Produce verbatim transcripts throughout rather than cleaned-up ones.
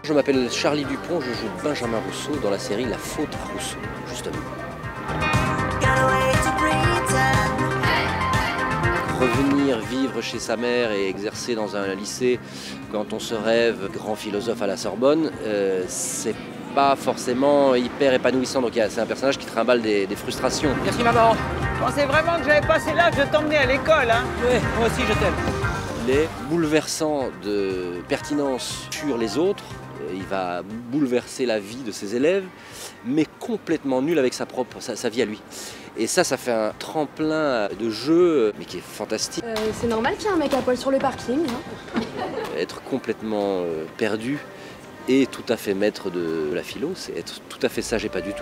Je m'appelle Charlie Dupont, je joue Benjamin Rousseau dans la série La Faute à Rousseau, justement. Revenir vivre chez sa mère et exercer dans un lycée quand on se rêve grand philosophe à la Sorbonne, euh, c'est pas forcément hyper épanouissant. Donc c'est un personnage qui trimballe des, des frustrations. Merci maman. Je pensais vraiment que j'avais passé l'âge de t'emmener à l'école, hein. Oui, moi aussi je t'aime. Il est bouleversant de pertinence sur les autres. Il va bouleverser la vie de ses élèves, mais complètement nul avec sa propre, sa, sa vie à lui. Et ça, ça fait un tremplin de jeu, mais qui est fantastique. Euh, c'est normal qu'il y ait un mec à poil sur le parking, hein. Être complètement euh, perdu et tout à fait maître de la philo, c'est être tout à fait sage et pas du tout.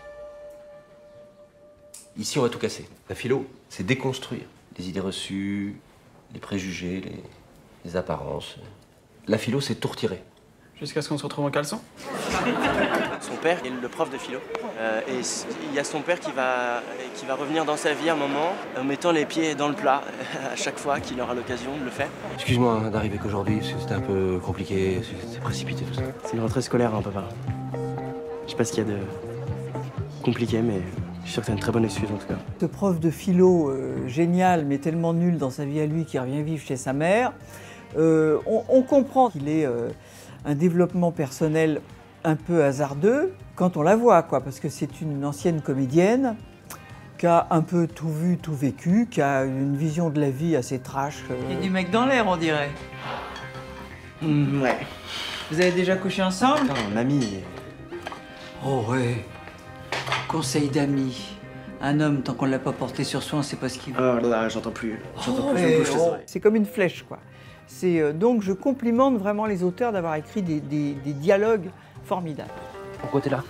Ici, on va tout casser. La philo, c'est déconstruire les idées reçues, les préjugés, les, les apparences. La philo, c'est tout retirer. Jusqu'à ce qu'on se retrouve en caleçon. Son père est le prof de philo. Euh, et il y a son père qui va, qui va revenir dans sa vie un moment en mettant les pieds dans le plat à chaque fois qu'il aura l'occasion de le faire. Excuse-moi d'arriver qu'aujourd'hui, c'était un peu compliqué, c'est précipité tout ça. C'est une rentrée scolaire, hein, papa. Je sais pas ce qu'il y a de compliqué, mais je suis sûr que c'est une très bonne excuse en tout cas. Ce prof de philo euh, génial, mais tellement nul dans sa vie à lui, qui revient vivre chez sa mère, euh, on, on comprend qu'il est euh, un développement personnel un peu hasardeux quand on la voit, quoi, parce que c'est une ancienne comédienne qui a un peu tout vu, tout vécu, qui a une vision de la vie assez trash. Euh... Il y a du mec dans l'air, on dirait. Mmh, ouais. Vous avez déjà couché ensemble? Putain, mamie. Oh ouais. Conseil d'amis. Un homme, tant qu'on ne l'a pas porté sur soi, on ne sait pas ce qu'il veut. Oh là là, j'entends plus. J'entends oh, plus, je me bouge les oh. oreilles. C'est comme une flèche, quoi. C'est, euh, donc je complimente vraiment les auteurs d'avoir écrit des, des, des dialogues formidables. Pourquoi t'es là?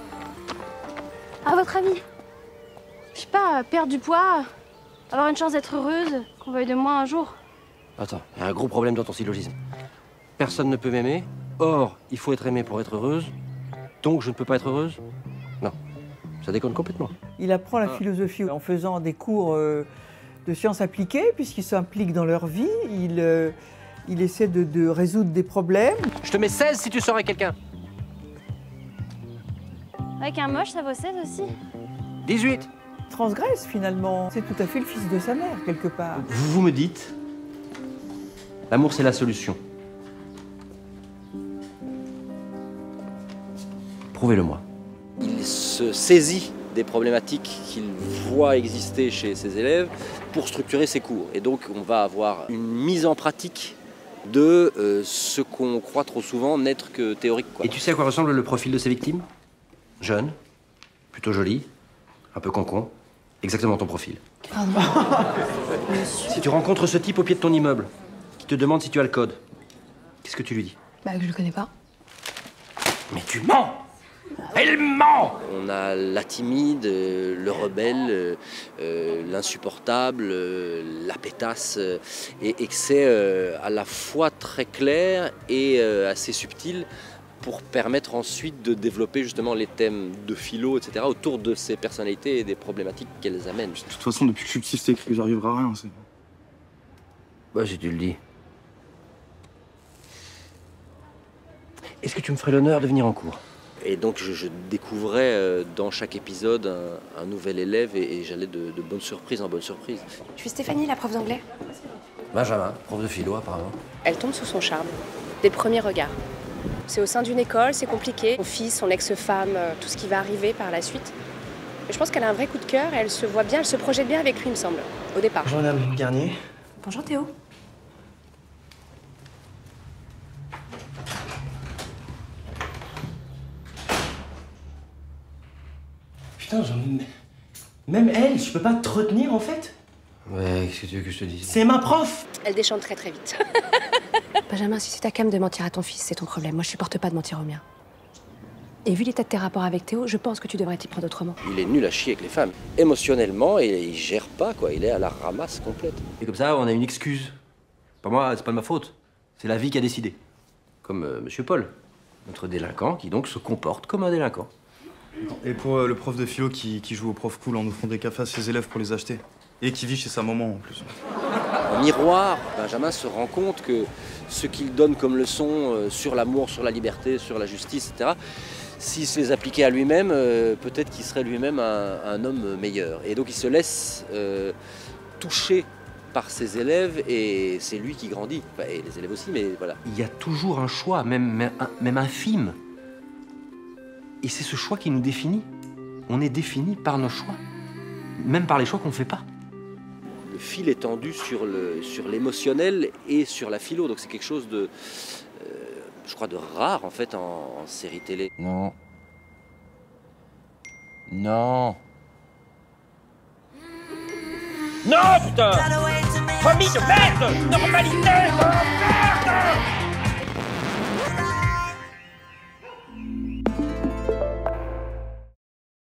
À votre avis? Je sais pas, perdre du poids, avoir une chance d'être heureuse, qu'on veuille de moi un jour. Attends, il y a un gros problème dans ton syllogisme. Personne ne peut m'aimer, or, il faut être aimé pour être heureuse, donc je ne peux pas être heureuse? Non, ça déconne complètement. Il apprend la philosophie en faisant des cours euh, de sciences appliquées, puisqu'il s'implique dans leur vie, il, euh, il essaie de, de résoudre des problèmes. Je te mets seize si tu sors avec quelqu'un. Avec un moche, ça vaut seize aussi. dix-huit. Il transgresse finalement, c'est tout à fait le fils de sa mère, quelque part. Vous, vous me dites, l'amour c'est la solution. Prouvez-le-moi. Il se saisit des problématiques qu'il voit exister chez ses élèves pour structurer ses cours. Et donc on va avoir une mise en pratique de euh, ce qu'on croit trop souvent n'être que théorique, quoi. Et tu sais à quoi ressemble le profil de ces victimes? Jeune, plutôt joli, un peu concon. Exactement ton profil. Pardon. Si tu rencontres ce type au pied de ton immeuble, qui te demande si tu as le code, qu'est-ce que tu lui dis? Bah que je le connais pas. Mais tu mens! Elle ment! On a la timide, euh, le rebelle, euh, euh, l'insupportable, euh, la pétasse, euh, et, et que c'est euh, à la fois très clair et euh, assez subtil pour permettre ensuite de développer justement les thèmes de philo, et cetera, autour de ces personnalités et des problématiques qu'elles amènent. De toute façon, depuis que je suis petit, c'est écrit que j'arriverai à rien. Bah, si tu le dis. Est-ce que tu me ferais l'honneur de venir en cours? Et donc je, je découvrais euh, dans chaque épisode un, un nouvel élève et, et j'allais de, de bonne surprise en bonne surprise. Je suis Stéphanie, la prof d'anglais. Benjamin, prof de philo apparemment. Elle tombe sous son charme, des premiers regards. C'est au sein d'une école, c'est compliqué. Son fils, son ex-femme, euh, tout ce qui va arriver par la suite. Mais je pense qu'elle a un vrai coup de cœur et elle se voit bien, elle se projette bien avec lui, il me semble, au départ. Bonjour Madame Garnier. Bonjour Théo. Putain, genre, même elle, je peux pas te retenir en fait? Ouais, qu'est-ce que tu veux que je te dise? C'est ma prof! Elle déchante très très vite. Benjamin, si c'est ta cam de mentir à ton fils, c'est ton problème. Moi, je supporte pas de mentir au mien. Et vu l'état de tes rapports avec Théo, je pense que tu devrais t'y prendre autrement. Il est nul à chier avec les femmes. Émotionnellement, et il gère pas, quoi. Il est à la ramasse complète. Et comme ça, on a une excuse. Pas moi, c'est pas de ma faute. C'est la vie qui a décidé. Comme euh, Monsieur Paul, notre délinquant, qui donc se comporte comme un délinquant. Et pour euh, le prof de philo qui, qui joue au prof cool en offrant des cafés à ses élèves pour les acheter. Et qui vit chez sa maman en plus. En miroir, Benjamin se rend compte que ce qu'il donne comme leçon sur l'amour, sur la liberté, sur la justice, et cetera, s'il se les appliquait à lui-même, euh, peut-être qu'il serait lui-même un, un homme meilleur. Et donc il se laisse euh, toucher par ses élèves et c'est lui qui grandit. Enfin, et les élèves aussi, mais voilà. Il y a toujours un choix, même, même, même infime. Et c'est ce choix qui nous définit. On est défini par nos choix, même par les choix qu'on ne fait pas. Le fil est tendu sur le, sur l'émotionnel et sur la philo, donc c'est quelque chose de, euh, je crois, de rare en fait en, en série télé. Non. Non. Non, putain! Famille de merde! Normalité de merde!